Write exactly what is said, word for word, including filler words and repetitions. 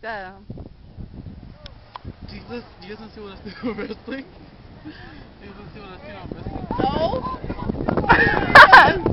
that. Jesus, do you guys want to see what I see on wrestling? Do you guys want to see what I see on wrestling? No.